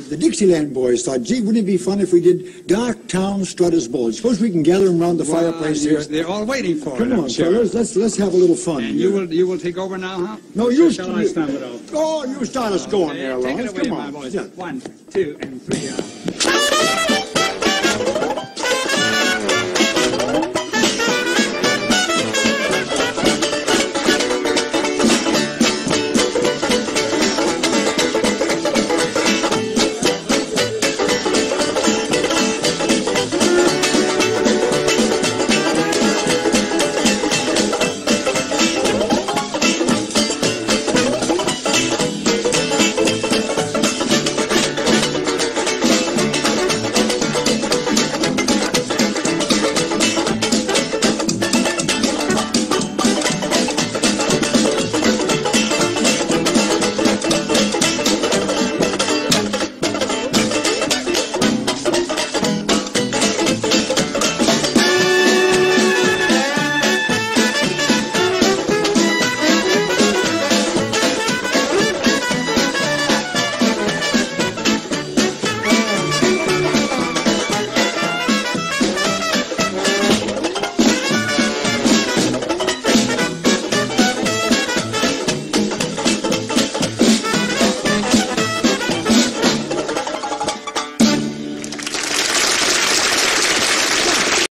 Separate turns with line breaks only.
the Dixieland boys thought, gee, wouldn't it be fun if we did Darktown Strutters Bowls? Suppose we can gather them around the fireplace here.
They're all waiting for it.
Come on, fellas, let's have a little fun.
And
here.
you will take over now, huh?
No, you
shall I stand it off?
Oh, you start us going there,
Take
Lawrence.
it away,
Come
my
on.
boys.
Yeah.
1, 2, and 3.